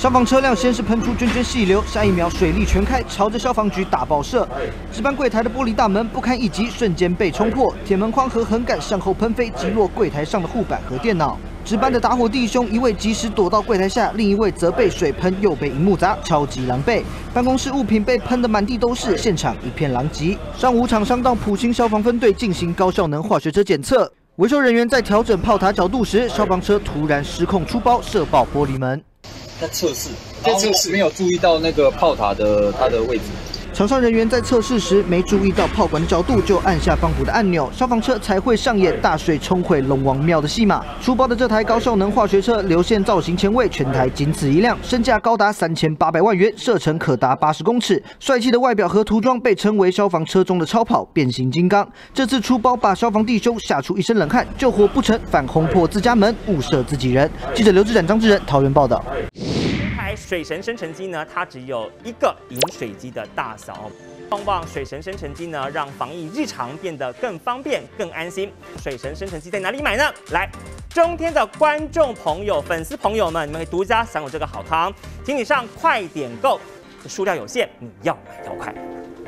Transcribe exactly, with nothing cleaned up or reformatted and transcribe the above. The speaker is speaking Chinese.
消防车辆先是喷出涓涓细流，下一秒水力全开，朝着消防局大爆射。值班柜台的玻璃大门不堪一击，瞬间被冲破，铁门框和横杆向后喷飞，击落柜台上的护板和电脑。 值班的打火弟兄，一位及时躲到柜台下，另一位则被水喷，又被荧幕砸，超级狼狈。办公室物品被喷得满地都是，现场一片狼藉。上午厂商到埔心消防分队进行高效能化学车检测，维修人员在调整炮塔角度时，消防车突然失控出包，射爆玻璃门。 在测试，在测试没有注意到那个炮塔的它的位置。 厂商人员在测试时没注意到炮管的角度，就按下放火的按钮，消防车才会上演大水冲毁龙王庙的戏码。出包的这台高效能化学车流线造型前卫，全台仅此一辆，身价高达三千八百万元，射程可达八十公尺。帅气的外表和涂装被称为消防车中的超跑变形金刚。这次出包把消防弟兄吓出一身冷汗，救火不成反轰破自家门，误射自己人。记者刘志展、张志仁桃园报道。 水神生成机呢，它只有一个饮水机的大小。望望水神生成机呢，让防疫日常变得更方便、更安心。水神生成机在哪里买呢？来，中天的观众朋友、粉丝朋友们，你们可以独家享有这个好康，请你上快点购，数量有限，你要买要快。